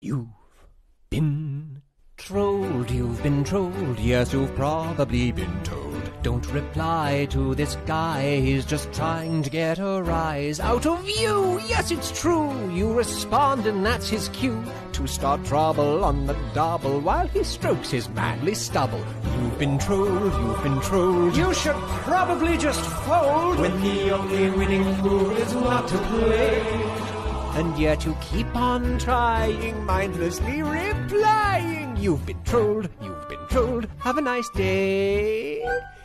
You've been trolled, you've been trolled, yes, you've probably been told. Don't reply to this guy, he's just trying to get a rise out of you. Yes, it's true, you respond and that's his cue to start trouble on the double while he strokes his manly stubble. You've been trolled, you've been trolled. You should probably just fold when the only winning move is not to play. And yet you keep on trying, mindlessly replying. You've been trolled, have a nice day.